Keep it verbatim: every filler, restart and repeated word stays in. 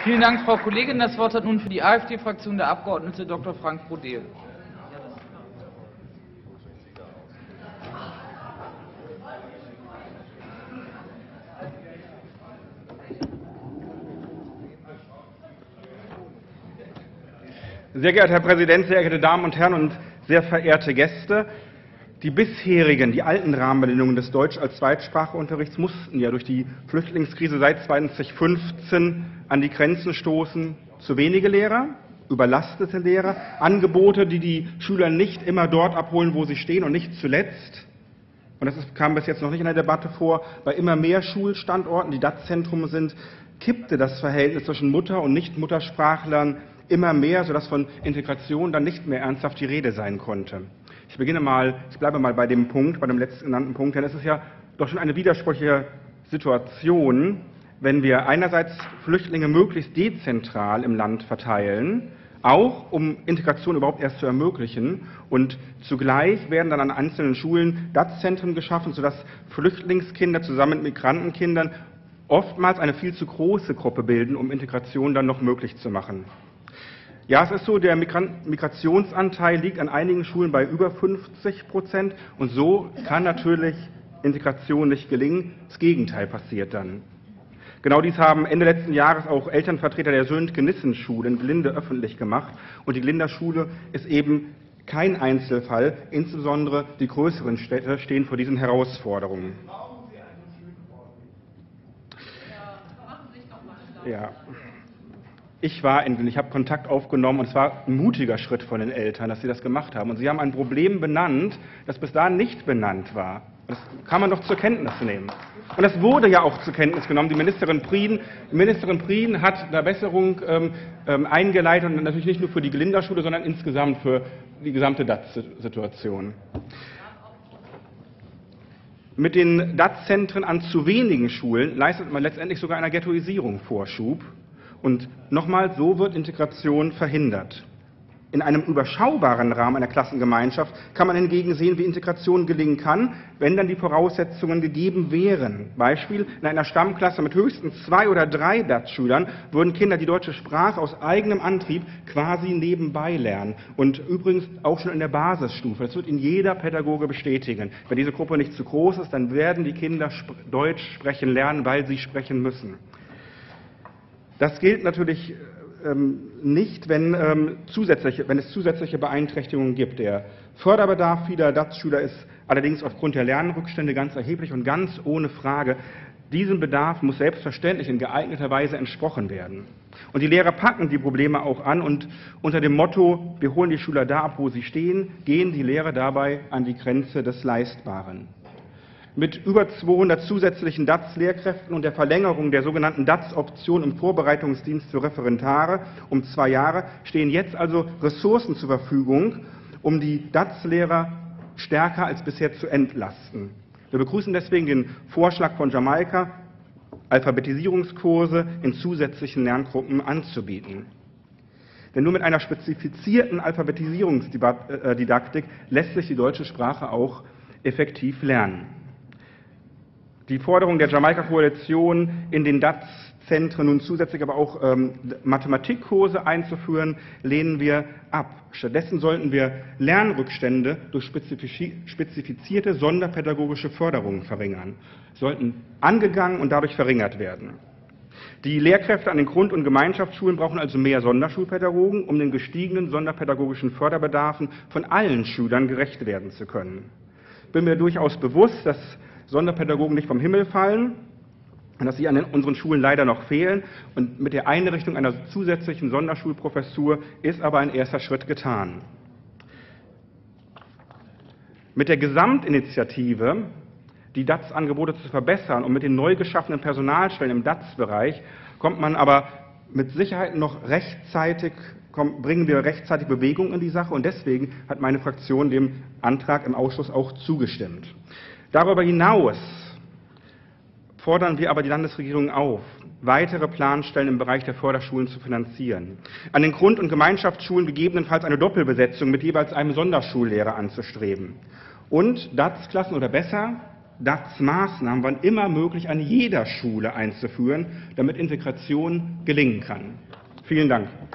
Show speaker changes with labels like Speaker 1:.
Speaker 1: Vielen Dank, Frau Kollegin. Das Wort hat nun für die AfD-Fraktion der Abgeordnete Doktor Frank Brodel.
Speaker 2: Sehr geehrter Herr Präsident, sehr geehrte Damen und Herren und sehr verehrte Gäste! Die bisherigen, die alten Rahmenbedingungen des Deutsch- als Zweitspracheunterrichts mussten ja durch die Flüchtlingskrise seit zweitausendfünfzehn an die Grenzen stoßen. Zu wenige Lehrer, überlastete Lehrer, Angebote, die die Schüler nicht immer dort abholen, wo sie stehen, und nicht zuletzt, und das kam bis jetzt noch nicht in der Debatte vor, bei immer mehr Schulstandorten, die D A Z-Zentrum sind, kippte das Verhältnis zwischen Mutter- und Nicht-Muttersprachlern immer mehr, sodass von Integration dann nicht mehr ernsthaft die Rede sein konnte. Ich beginne mal, ich bleibe mal bei dem Punkt, bei dem letzten genannten Punkt, denn es ist ja doch schon eine widersprüchliche Situation, wenn wir einerseits Flüchtlinge möglichst dezentral im Land verteilen, auch um Integration überhaupt erst zu ermöglichen, und zugleich werden dann an einzelnen Schulen D A Z-Zentren geschaffen, sodass Flüchtlingskinder zusammen mit Migrantenkindern oftmals eine viel zu große Gruppe bilden, um Integration dann noch möglich zu machen. Ja, es ist so, der Migrationsanteil liegt an einigen Schulen bei über fünfzig Prozent, und so kann natürlich Integration nicht gelingen. Das Gegenteil passiert dann. Genau dies haben Ende letzten Jahres auch Elternvertreter der Söntke-Nissen-Schule in Glinde öffentlich gemacht, und die Glinda Schule ist eben kein Einzelfall. Insbesondere die größeren Städte stehen vor diesen Herausforderungen. Ja. Ich war in Glinde, ich habe Kontakt aufgenommen, und es war ein mutiger Schritt von den Eltern, dass sie das gemacht haben. Und sie haben ein Problem benannt, das bis dahin nicht benannt war. Das kann man doch zur Kenntnis nehmen. Und das wurde ja auch zur Kenntnis genommen. Die Ministerin Prien, die Ministerin Prien hat eine Besserung ähm, ähm, eingeleitet, und natürlich nicht nur für die Glinda Schule, sondern insgesamt für die gesamte D A Z-Situation. Mit den D A Z-Zentren an zu wenigen Schulen leistet man letztendlich sogar einer Ghettoisierung Vorschub. Und nochmal, so wird Integration verhindert. In einem überschaubaren Rahmen einer Klassengemeinschaft kann man hingegen sehen, wie Integration gelingen kann, wenn dann die Voraussetzungen gegeben wären. Beispiel: In einer Stammklasse mit höchstens zwei oder drei D A Z-Schülern würden Kinder die deutsche Sprache aus eigenem Antrieb quasi nebenbei lernen. Und übrigens auch schon in der Basisstufe. Das wird Ihnen jeder Pädagoge bestätigen. Wenn diese Gruppe nicht zu groß ist, dann werden die Kinder Deutsch sprechen lernen, weil sie sprechen müssen. Das gilt natürlich ähm, nicht, wenn, ähm, zusätzliche, wenn es zusätzliche Beeinträchtigungen gibt. Der Förderbedarf vieler D A Z-Schüler ist allerdings aufgrund der Lernrückstände ganz erheblich und ganz ohne Frage. Diesem Bedarf muss selbstverständlich in geeigneter Weise entsprochen werden. Und die Lehrer packen die Probleme auch an, und unter dem Motto, wir holen die Schüler da ab, wo sie stehen, gehen die Lehrer dabei an die Grenze des Leistbaren. Mit über zweihundert zusätzlichen D A Z-Lehrkräften und der Verlängerung der sogenannten D A Z-Option im Vorbereitungsdienst für Referendare um zwei Jahre stehen jetzt also Ressourcen zur Verfügung, um die D A Z-Lehrer stärker als bisher zu entlasten. Wir begrüßen deswegen den Vorschlag von Jamaika, Alphabetisierungskurse in zusätzlichen Lerngruppen anzubieten. Denn nur mit einer spezifizierten Alphabetisierungsdidaktik lässt sich die deutsche Sprache auch effektiv lernen. Die Forderung der Jamaika-Koalition, in den D A Z-Zentren nun zusätzlich aber auch ähm, Mathematikkurse einzuführen, lehnen wir ab. Stattdessen sollten wir Lernrückstände durch spezifizierte sonderpädagogische Förderungen verringern, sollten angegangen und dadurch verringert werden. Die Lehrkräfte an den Grund- und Gemeinschaftsschulen brauchen also mehr Sonderschulpädagogen, um den gestiegenen sonderpädagogischen Förderbedarfen von allen Schülern gerecht werden zu können. Ich bin mir durchaus bewusst, dass Sonderpädagogen nicht vom Himmel fallen und dass sie an unseren Schulen leider noch fehlen. Und mit der Einrichtung einer zusätzlichen Sonderschulprofessur ist aber ein erster Schritt getan. Mit der Gesamtinitiative, die D A Z-Angebote zu verbessern, und mit den neu geschaffenen Personalstellen im D A Z-Bereich kommt man aber mit Sicherheit noch rechtzeitig, kommt, bringen wir rechtzeitig Bewegung in die Sache, und deswegen hat meine Fraktion dem Antrag im Ausschuss auch zugestimmt. Darüber hinaus fordern wir aber die Landesregierung auf, weitere Planstellen im Bereich der Förderschulen zu finanzieren, an den Grund- und Gemeinschaftsschulen gegebenenfalls eine Doppelbesetzung mit jeweils einem Sonderschullehrer anzustreben und D A Z-Klassen oder besser D A Z-Maßnahmen, wann immer möglich, an jeder Schule einzuführen, damit Integration gelingen kann. Vielen Dank.